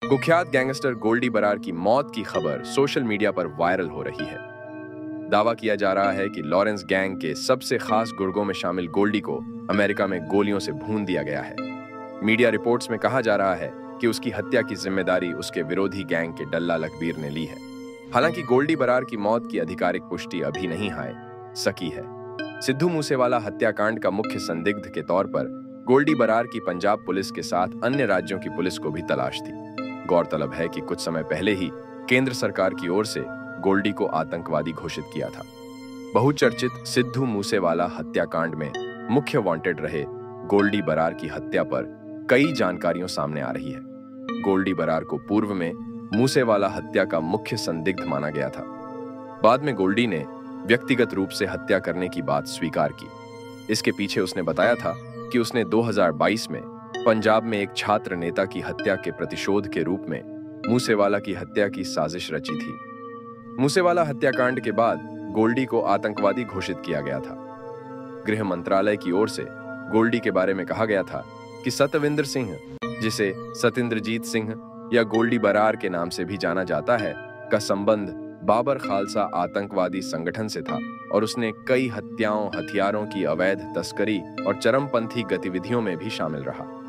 कुख्यात गैंगस्टर गोल्डी बरार की मौत की खबर सोशल मीडिया पर वायरल हो रही है। दावा किया जा रहा है कि लॉरेंस गैंग के सबसे खास गुर्गों में शामिल गोल्डी को अमेरिका में गोलियों से भून दिया गया है। मीडिया रिपोर्ट्स में कहा जा रहा है कि उसकी हत्या की जिम्मेदारी उसके विरोधी गैंग के डल्ला लखबीर ने ली है। हालांकि गोल्डी बरार की मौत की आधिकारिक पुष्टि अभी नहीं हो सकी है। सिद्धू मूसेवाला हत्याकांड का मुख्य संदिग्ध के तौर पर गोल्डी बरार की पंजाब पुलिस के साथ अन्य राज्यों की पुलिस को भी तलाश थी। गौरतलब है कि कुछ समय पहले ही केंद्र सरकार की ओर से गोल्डी को आतंकवादी घोषित किया था। बहुचर्चित सिद्धू मूसेवाला हत्याकांड में मुख्य वांटेड रहे गोल्डी बरार की हत्या पर कई जानकारियां सामने आ रही है। गोल्डी बरार को पूर्व में मूसेवाला हत्या का मुख्य संदिग्ध माना गया था। बाद में गोल्डी ने व्यक्तिगत रूप से हत्या करने की बात स्वीकार की। इसके पीछे उसने बताया था कि उसने 2022 में पंजाब में एक छात्र नेता की हत्या के प्रतिशोध के रूप में मूसेवाला की हत्या की साजिश रची थी। मूसेवाला हत्याकांड के बाद गोल्डी को आतंकवादी घोषित किया गया था। गृह मंत्रालय की ओर से गोल्डी के बारे में कहा गया था कि सतविंदर सिंह, जिसे सतिंद्रजीत सिंह या गोल्डी बरार के नाम से भी जाना जाता है, का संबंध बाबर खालसा आतंकवादी संगठन से था और उसने कई हत्याओं, हथियारों की अवैध तस्करी और चरमपंथी गतिविधियों में भी शामिल रहा।